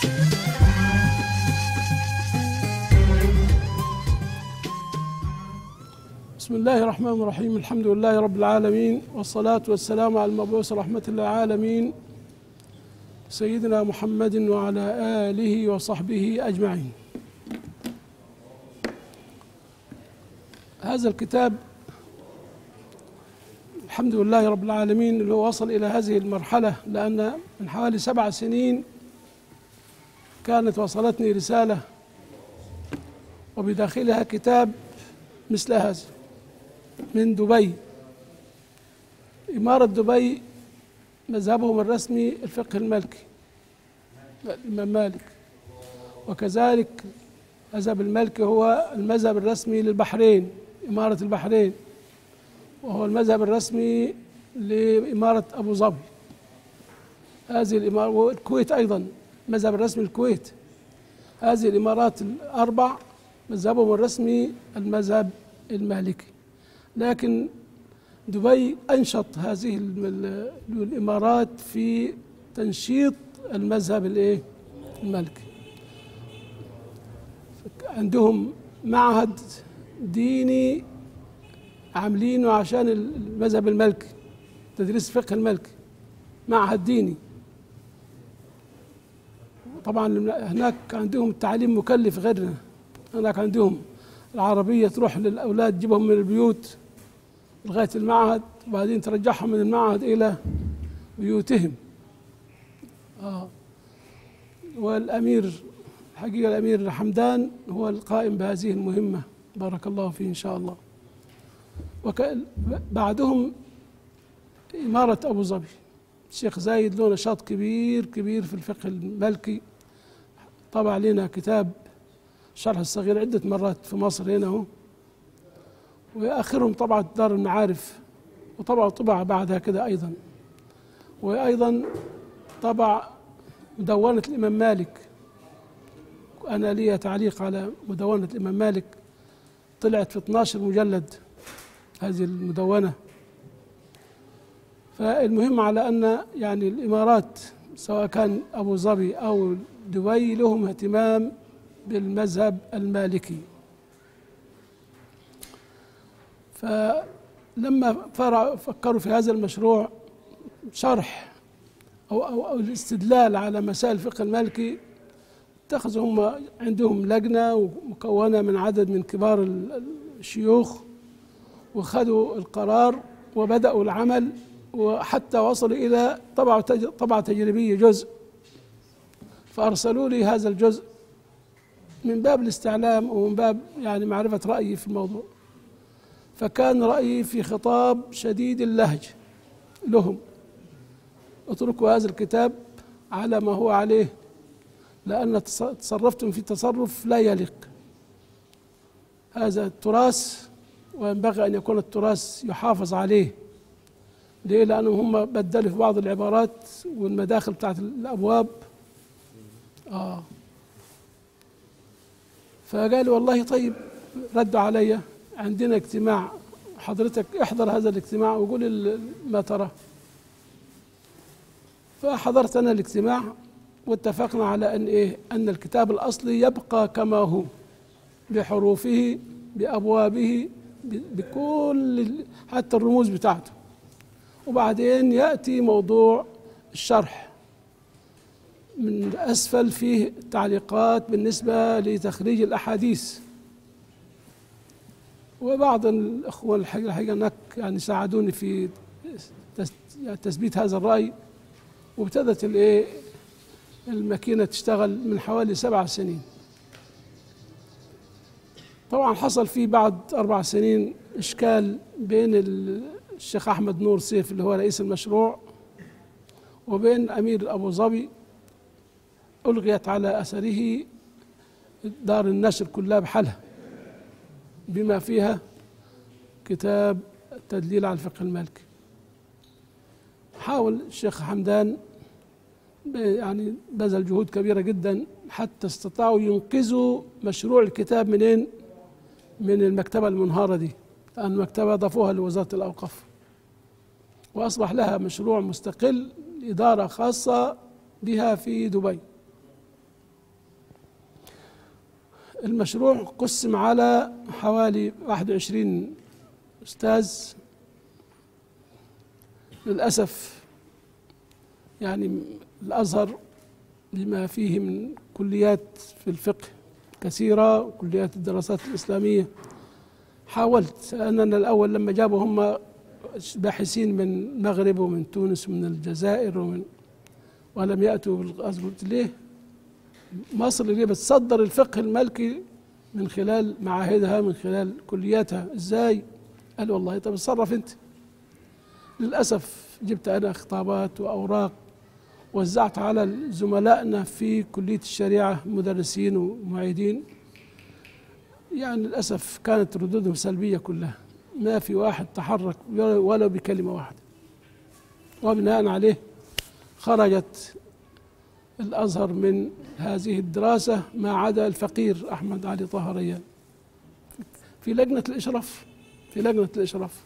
بسم الله الرحمن الرحيم. الحمد لله رب العالمين، والصلاة والسلام على المبعوث رحمة للعالمين سيدنا محمد وعلى آله وصحبه أجمعين. هذا الكتاب الحمد لله رب العالمين اللي هو وصل إلى هذه المرحلة، لأن من حوالي 7 سنين كانت وصلتني رسالة وبداخلها كتاب مثل هذا من دبي. إمارة دبي مذهبهم الرسمي الفقه المالكي، الإمام مالك، وكذلك مذهب المالكي هو المذهب الرسمي للبحرين، إمارة البحرين، وهو المذهب الرسمي لإمارة أبو ظبي. هذه الإمارة، والكويت أيضا المذهب الرسمي للكويت. هذه الإمارات الأربع مذهبهم الرسمي المذهب المالكي، لكن دبي أنشط هذه الإمارات في تنشيط المذهب المالكي. عندهم معهد ديني عاملينه عشان المذهب المالكي، تدريس الفقه المالكي، معهد ديني. طبعا هناك عندهم التعليم مكلف غيرنا، هناك عندهم العربية تروح للأولاد تجيبهم من البيوت لغاية المعهد، وبعدين ترجعهم من المعهد إلى بيوتهم. والأمير الحقيقة الأمير حمدان هو القائم بهذه المهمة، بارك الله فيه إن شاء الله. بعدهم إمارة أبو ظبي، الشيخ زايد له نشاط كبير كبير في الفقه المالكي، طبع لنا كتاب شرح الصغير عدة مرات في مصر هنا هو، وآخرهم طبعة دار المعارف، وطبعوا طبع بعدها كده أيضا، وأيضا طبع مدونة الإمام مالك. وأنا لي تعليق على مدونة الإمام مالك، طلعت في 12 مجلد هذه المدونة. فالمهم على أن يعني الإمارات سواء كان أبو ظبي أو دبي لهم اهتمام بالمذهب المالكي. فلما فكروا في هذا المشروع شرح أو الاستدلال على مسائل الفقه المالكي، اتخذوا هم عندهم لجنة مكونة من عدد من كبار الشيوخ، وخذوا القرار وبدأوا العمل، وحتى وصلوا إلى طبعة تجريبية جزء، فأرسلوا لي هذا الجزء من باب الاستعلام ومن باب يعني معرفة رأيي في الموضوع. فكان رأيي في خطاب شديد اللهج لهم: اتركوا هذا الكتاب على ما هو عليه، لأن تصرفتم في تصرف لا يليق. هذا التراث، وينبغي أن يكون التراث يحافظ عليه. ليه؟ لأنهم هم بدلوا في بعض العبارات والمداخل بتاعت الأبواب. فقالوا والله طيب، ردوا علي: عندنا اجتماع، حضرتك احضر هذا الاجتماع وقول ما ترى. فحضرت أنا الاجتماع، واتفقنا على أن الكتاب الأصلي يبقى كما هو، بحروفه بأبوابه بكل حتى الرموز بتاعته، وبعدين يأتي موضوع الشرح من أسفل فيه تعليقات بالنسبة لتخريج الأحاديث. وبعض الأخوة الحقيقة هناك يعني ساعدوني في تثبيت هذا الرأي، وابتدت الماكينة تشتغل من حوالي 7 سنين. طبعا حصل فيه بعد 4 سنين إشكال بين الشيخ أحمد نور سيف اللي هو رئيس المشروع وبين أمير أبو ظبي. ألغيت على أثره دار النشر كلها بحالها، بما فيها كتاب التدليل على الفقه المالكي. حاول الشيخ حمدان يعني بذل جهود كبيرة جدا حتى استطاعوا ينقذوا مشروع الكتاب منين؟ من المكتبة المنهارة دي، لأن المكتبة ضافوها لوزارة الأوقاف، وأصبح لها مشروع مستقل، إدارة خاصة بها في دبي. المشروع قسم على حوالي 21 أستاذ. للأسف يعني الأزهر بما فيه من كليات في الفقه كثيرة وكليات الدراسات الإسلامية، حاولت أننا الأول لما جابوا هم باحثين من المغرب ومن تونس ومن الجزائر ولم يأتوا بالأزهر، قلت ليه مصر اللي بتصدر الفقه المالكي من خلال معاهدها من خلال كلياتها ازاي؟ قال والله طب اتصرف انت. للأسف جبت أنا خطابات وأوراق وزعت على زملائنا في كلية الشريعة مدرسين ومعيدين، يعني للأسف كانت ردودهم سلبية كلها، ما في واحد تحرك ولو بكلمة واحدة. وبناء عليه خرجت الأزهر من هذه الدراسة ما عدا الفقير أحمد علي طه ريان في لجنة الإشراف.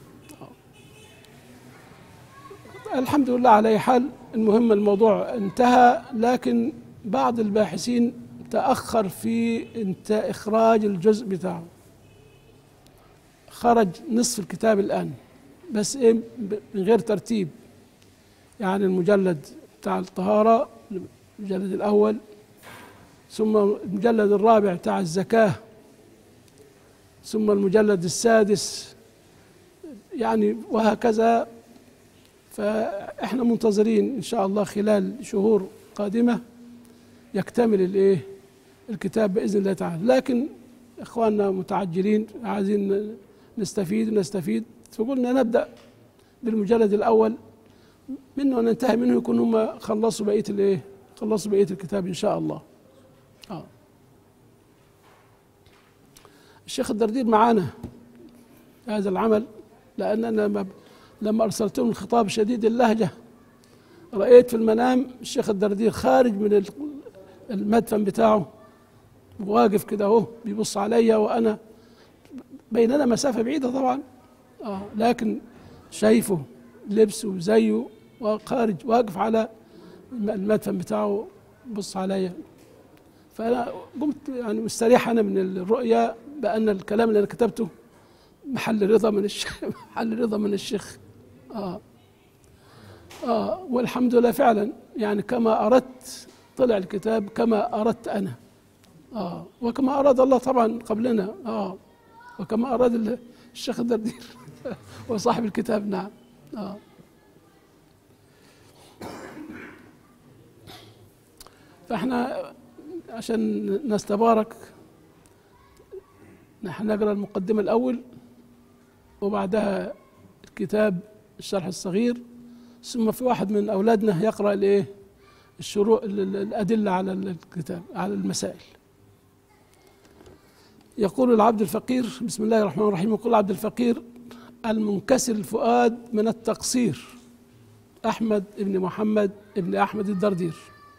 الحمد لله على أي حال. المهم الموضوع انتهى، لكن بعض الباحثين تأخر في إخراج الجزء بتاعه. خرج نصف الكتاب الآن بس من غير ترتيب، يعني المجلد بتاع الطهارة المجلد الأول، ثم المجلد الرابع بتاع الزكاة، ثم المجلد السادس، يعني وهكذا. فإحنا منتظرين إن شاء الله خلال شهور قادمة يكتمل الكتاب بإذن الله تعالى. لكن إخواننا متعجلين عايزين نستفيد، فقلنا نبدأ بالمجلد الأول منه وننتهي منه، يكون هم خلصوا بقية الكتاب إن شاء الله. الشيخ الدردير معانا هذا العمل، لأننا لما أرسلتهم الخطاب شديد اللهجة رأيت في المنام الشيخ الدردير خارج من المدفن بتاعه واقف كده اهو بيبص عليا، وأنا بيننا مسافة بعيدة طبعا، لكن شايفه لبسه زيه وخارج واقف على المدفن بتاعه بص عليا. فأنا قمت يعني مستريح أنا من الرؤيا بأن الكلام اللي أنا كتبته محل رضا من الشيخ. والحمد لله فعلا، يعني كما أردت طلع الكتاب كما أردت أنا، وكما أراد الله طبعا قبلنا، وكما أراد الشيخ الدردير وصاحب الكتاب. نعم. فاحنا عشان نستبارك نحن نقرأ المقدمة الأول، وبعدها الكتاب الشرح الصغير، ثم في واحد من أولادنا يقرأ الشروط الأدلة على الكتاب على المسائل. يقول العبد الفقير بسم الله الرحمن الرحيم. يقول العبد الفقير المنكسر الفؤاد من التقصير أحمد ابن محمد ابن أحمد الدردير.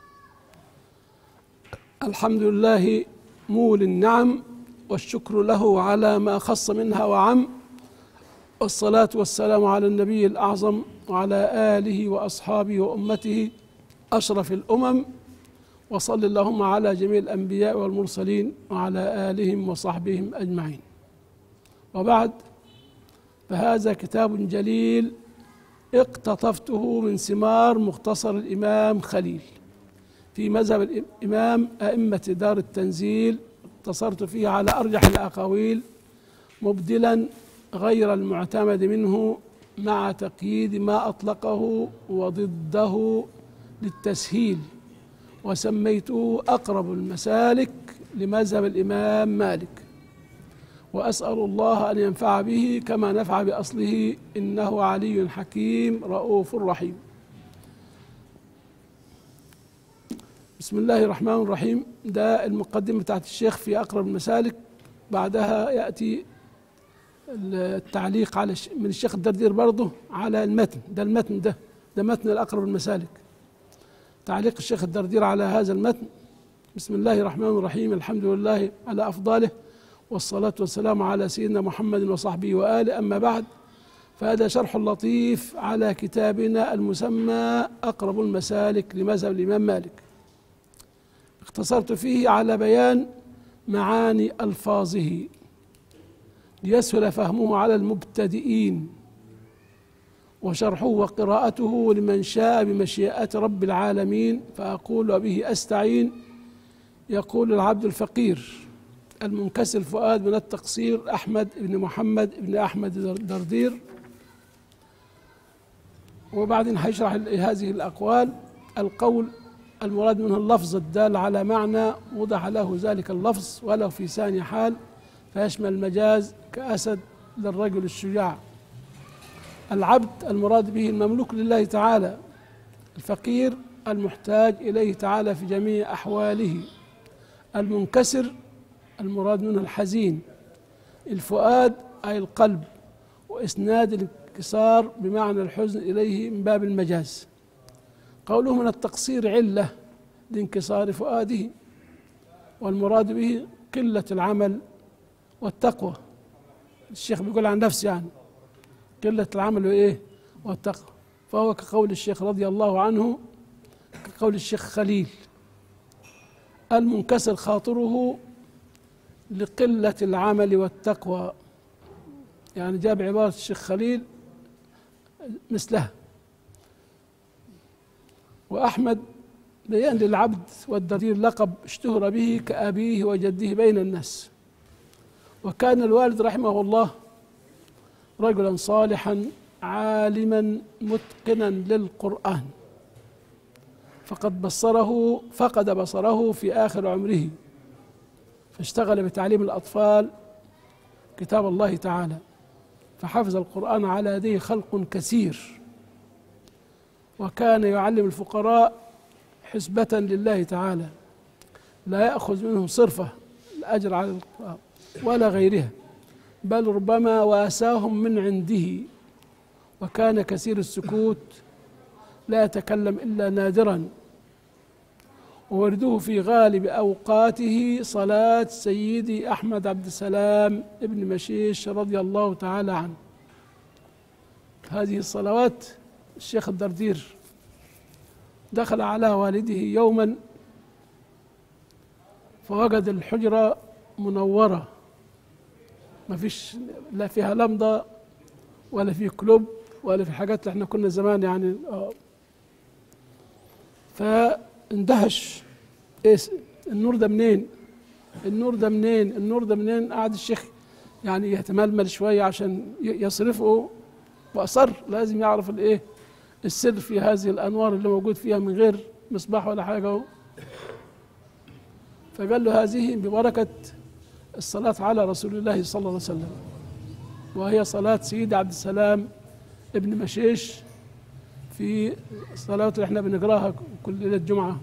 الحمد لله مول النعم، والشكر له على ما خص منها وعم، والصلاة والسلام على النبي الأعظم وعلى آله وأصحابه وأمته أشرف الأمم، وصل اللهم على جميع الأنبياء والمرسلين وعلى آلهم وصحبهم أجمعين. وبعد، فهذا كتاب جليل اقتطفته من ثمار مختصر الإمام خليل في مذهب الإمام أئمة دار التنزيل. اقتصرت فيه على أرجح الأقاويل مبدلا غير المعتمد منه مع تقييد ما أطلقه وضده للتسهيل، وسميته أقرب المسالك لمذهب الإمام مالك، وأسأل الله أن ينفع به كما نفع بأصله، إنه علي حكيم رؤوف رحيم. بسم الله الرحمن الرحيم. ده المقدمة بتاعت الشيخ في أقرب المسالك، بعدها يأتي التعليق على من الشيخ الدردير برضه على المتن. ده متن الأقرب المسالك، تعليق الشيخ الدردير على هذا المتن. بسم الله الرحمن الرحيم. الحمد لله على أفضاله، والصلاة والسلام على سيدنا محمد وصحبه وآله. أما بعد، فهذا شرح لطيف على كتابنا المسمى أقرب المسالك لمذهب الإمام مالك. اختصرت فيه على بيان معاني ألفاظه ليسهل فهمه على المبتدئين، وشرحه وقراءته لمن شاء بمشيئة رب العالمين. فأقول وبه أستعين. يقول العبد الفقير المنكسر الفؤاد من التقصير أحمد بن محمد بن أحمد دردير. وبعدين هيشرح هذه الأقوال. القول المراد منه اللفظ الدال على معنى وضح له ذلك اللفظ ولو في ثاني حال، فيشمل المجاز كأسد للرجل الشجاع. العبد المراد به المملوك لله تعالى، الفقير المحتاج إليه تعالى في جميع أحواله. المنكسر المراد منه الحزين. الفؤاد أي القلب، وإسناد الانكسار بمعنى الحزن إليه من باب المجاز. قوله من التقصير علة لانكسار فؤاده، والمراد به قلة العمل والتقوى. الشيخ بيقول عن نفسه يعني قلة العمل وإيه والتقوى، فهو كقول الشيخ رضي الله عنه، كقول الشيخ خليل المنكسر خاطره لقلة العمل والتقوى، يعني جاب عبارة الشيخ خليل مثلها. وأحمد بيان للعبد والدردير لقب اشتهر به كأبيه وجده بين الناس. وكان الوالد رحمه الله رجلا صالحا عالما متقنا للقرآن، فقد بصره في آخر عمره، فاشتغل بتعليم الأطفال كتاب الله تعالى، فحفظ القرآن على يديه خلق كثير. وكان يعلم الفقراء حسبة لله تعالى، لا يأخذ منهم صرفة الأجر على القرآن ولا غيرها، بل ربما واساهم من عنده. وكان كثير السكوت، لا يتكلم إلا نادرا. وورده في غالب أوقاته صلاة سيدي أحمد عبد السلام ابن مشيش رضي الله تعالى عنه. هذه الصلوات الشيخ الدردير دخل على والده يوما فوجد الحجرة منورة، ما فيش لا فيها لمضة ولا في كلوب ولا في حاجات اللي احنا كنا زمان يعني. فاندهش، ايه النور ده منين؟ النور ده منين؟ النور ده منين؟ قعد الشيخ يعني يتململ شوية عشان يصرفه، وأصر لازم يعرف الايه السر في هذه الأنوار اللي موجود فيها من غير مصباح ولا حاجة. فقال له هذه ببركة الصلاة على رسول الله صلى الله عليه وسلم، وهي صلاة سيدي عبد السلام ابن مشيش في الصلاة اللي احنا بنقراها كل ليلة جمعة.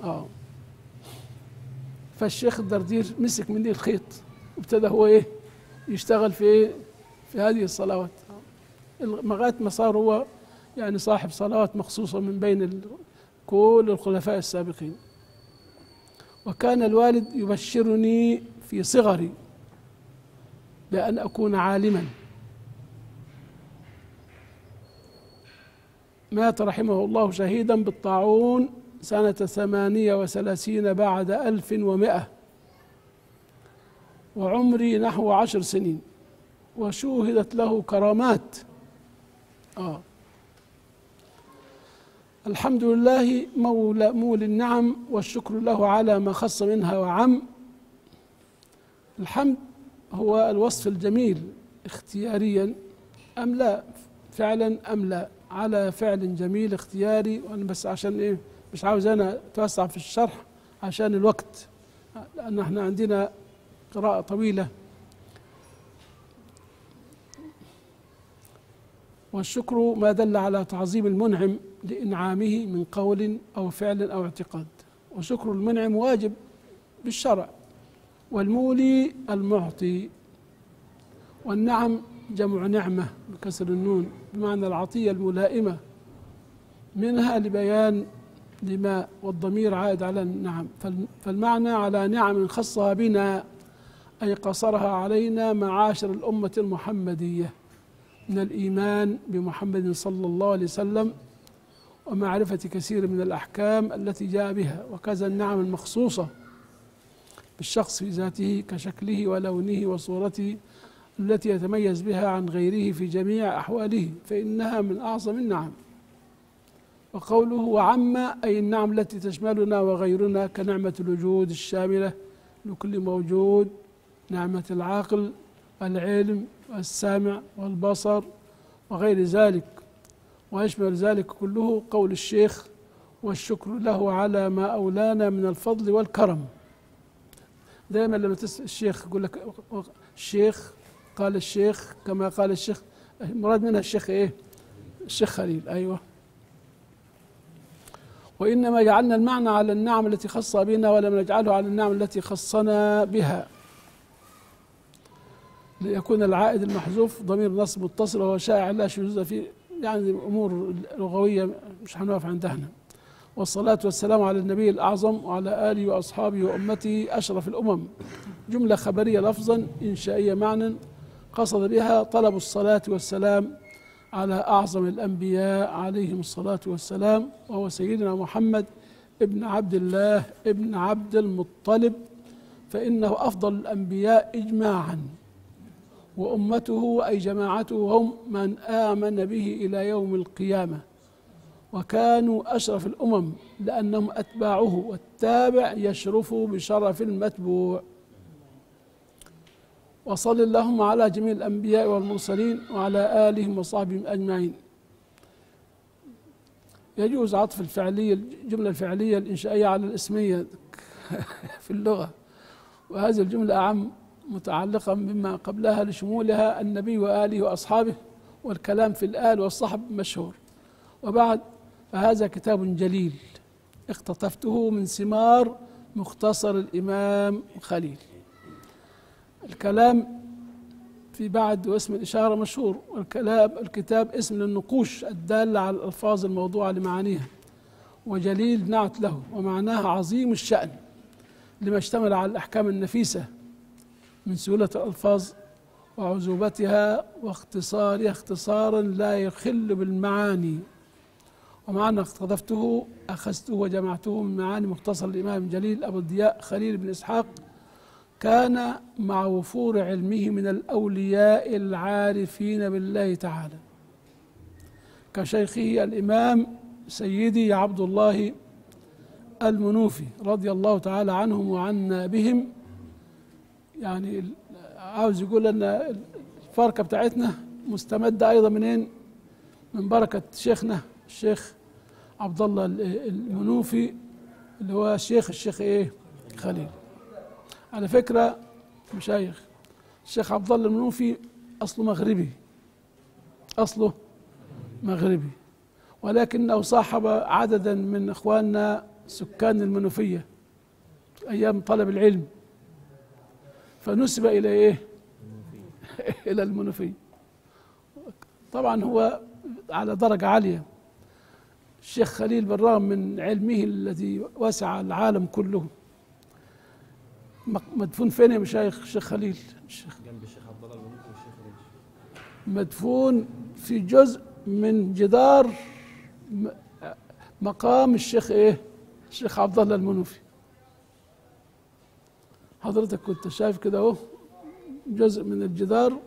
فالشيخ الدردير مسك مني الخيط وابتدى هو ايه يشتغل في هذه الصلوات لغاية ما صار هو يعني صاحب صلوات مخصوصة من بين كل الخلفاء السابقين. وكان الوالد يبشرني في صغري بأن أكون عالما. مات رحمه الله شهيدا بالطاعون سنة 38 بعد 1100، وعمري نحو 10 سنين، وشوهدت له كرامات. الحمد لله مولى النعم، والشكر له على ما خص منها وعم. الحمد هو الوصف الجميل اختياريا أم لا، فعلا أم لا، على فعل جميل اختياري. وأنا بس عشان إيه مش عاوز أنا أتوسع في الشرح عشان الوقت، لأن احنا عندنا قراءة طويلة. والشكر ما دل على تعظيم المنعم لإنعامه من قول أو فعل أو اعتقاد، وشكر المنعم واجب بالشرع. والمولي المعطي، والنعم جمع نعمة بكسر النون بمعنى العطية الملائمة، منها لبيان لما، والضمير عائد على النعم، فالمعنى على نعم خصها بنا أي قصرها علينا معاشر الأمة المحمدية من الإيمان بمحمد صلى الله عليه وسلم ومعرفة كثير من الأحكام التي جاء بها، وكذا النعم المخصوصة بالشخص في ذاته كشكله ولونه وصورته التي يتميز بها عن غيره في جميع أحواله، فإنها من أعظم النعم. وقوله وعم أي النعم التي تشملنا وغيرنا كنعمة الوجود الشاملة لكل موجود، نعمة العقل والعلم والسمع والبصر وغير ذلك، ويشمل ذلك كله قول الشيخ والشكر له على ما أولانا من الفضل والكرم. دائما لما تسأل الشيخ يقول لك الشيخ قال الشيخ كما قال الشيخ، مراد منها الشيخ ايه؟ الشيخ خليل. ايوه. وإنما جعلنا المعنى على النعم التي خص بنا ولم نجعله على النعم التي خصنا بها، ليكون العائد المحذوف ضمير نصب متصل وهو شائع لا شذوذ فيه، يعني أمور لغوية مش هنقف عندها هنا. والصلاة والسلام على النبي الأعظم وعلى آله وأصحابه وأمته أشرف الأمم، جملة خبرية لفظا إنشائية معنى قصد بها طلب الصلاة والسلام على أعظم الأنبياء عليهم الصلاة والسلام، وهو سيدنا محمد ابن عبد الله ابن عبد المطلب، فإنه أفضل الأنبياء إجماعا، وأمته أي جماعته هم من آمن به إلى يوم القيامة، وكانوا أشرف الأمم لأنهم أتباعه، والتابع يشرف بشرف المتبوع. وصل اللهم على جميع الأنبياء والمرسلين وعلى آلهم وصحبهم أجمعين. يجوز عطف الفعلية الجملة الفعلية الإنشائية على الاسمية في اللغة، وهذه الجملة أعم متعلقة بما قبلها لشمولها النبي وآله وأصحابه، والكلام في الآل والصحب مشهور. وبعد فهذا كتاب جليل اقتطفته من ثمار مختصر الإمام خليل. الكلام في بعد واسم الإشارة مشهور، الكتاب اسم للنقوش الدالة على الألفاظ الموضوعة لمعانيها، وجليل نعت له ومعناها عظيم الشأن لما اشتمل على الأحكام النفيسة من سهولة الألفاظ وعذوبتها واختصارها اختصارا لا يخل بالمعاني. ومعنى اقتطفته أخذته وجمعته من معاني مختصر الإمام الجليل أبو الضياء خليل بن إسحاق، كان مع وفور علمه من الأولياء العارفين بالله تعالى كشيخه الإمام سيدي عبد الله المنوفي رضي الله تعالى عنهم وعنا بهم. يعني عاوز يقول أن الفرقة بتاعتنا مستمدة أيضا منين؟ من بركة شيخنا الشيخ عبد الله المنوفي اللي هو الشيخ ايه؟ خليل. على فكرة مشايخ الشيخ عبد الله المنوفي أصله مغربي، ولكنه صاحب عددا من إخواننا سكان المنوفية أيام طلب العلم، فنسب إلى إيه؟ إلى المنوفية. طبعا هو على درجة عالية الشيخ خليل بالرغم من علمه الذي وسع العالم كله. مدفون فين يا مشايخ الشيخ خليل؟ جنب الشيخ عبد الله المنوفي والشيخ خليل. مدفون في جزء من جدار مقام الشيخ ايه؟ الشيخ عبد الله المنوفي. حضرتك كنت شايف كده اهو جزء من الجدار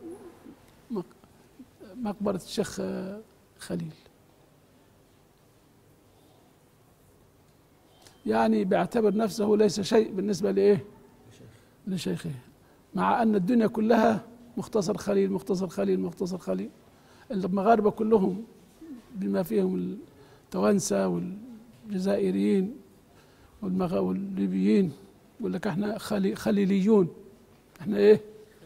مقبرة الشيخ خليل. يعني بيعتبر نفسه ليس شيء بالنسبة لإيه؟ لشيخه، مع أن الدنيا كلها مختصر خليل مختصر خليل مختصر خليل. المغاربة كلهم بما فيهم التوانسة والجزائريين والليبيين يقول لك احنا خليليون، احنا ايه؟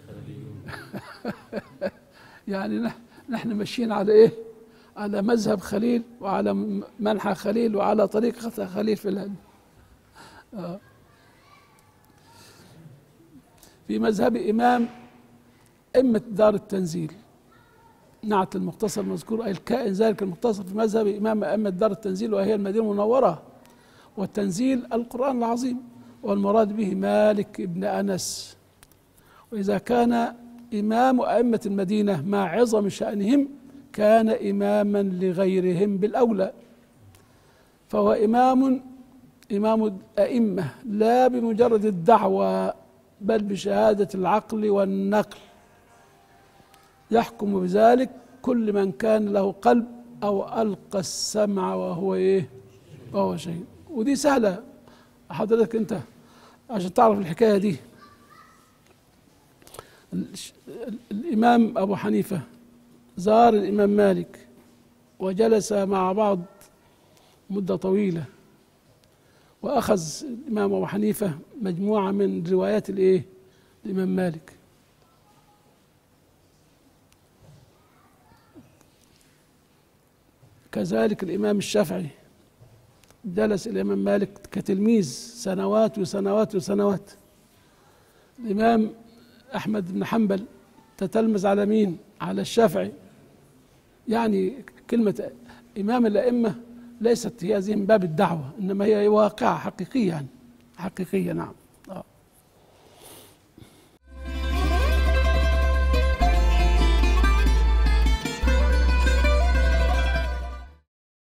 يعني نحن ماشيين على ايه؟ على مذهب خليل وعلى منحى خليل وعلى طريقة خليل في الهند. في مذهب إمام أئمة دار التنزيل، نعت المختصر المذكور أي الكائن ذلك المختصر في مذهب إمام أئمة دار التنزيل وهي المدينة المنورة، والتنزيل القرآن العظيم، والمراد به مالك ابن أنس. وإذا كان إمام أئمة المدينة مع عظم شأنهم كان إماما لغيرهم بالأولى، فهو إمام الأئمة لا بمجرد الدعوة بل بشهادة العقل والنقل، يحكم بذلك كل من كان له قلب أو ألقى السمع وهو إيه؟ وهو شيء. ودي سهلة حضرتك أنت عشان تعرف الحكاية دي. الإمام أبو حنيفة زار الإمام مالك وجلس مع بعض مدة طويلة، وأخذ الإمام أبو حنيفة مجموعة من روايات الإيه؟ الإمام مالك. كذلك الإمام الشافعي جلس الإمام مالك كتلميذ سنوات وسنوات وسنوات. الإمام أحمد بن حنبل تتلمذ على مين؟ على الشافعي. يعني كلمة إمام الأئمة ليست هي من باب الدعوة، إنما هي واقعة حقيقية، يعني حقيقية. نعم.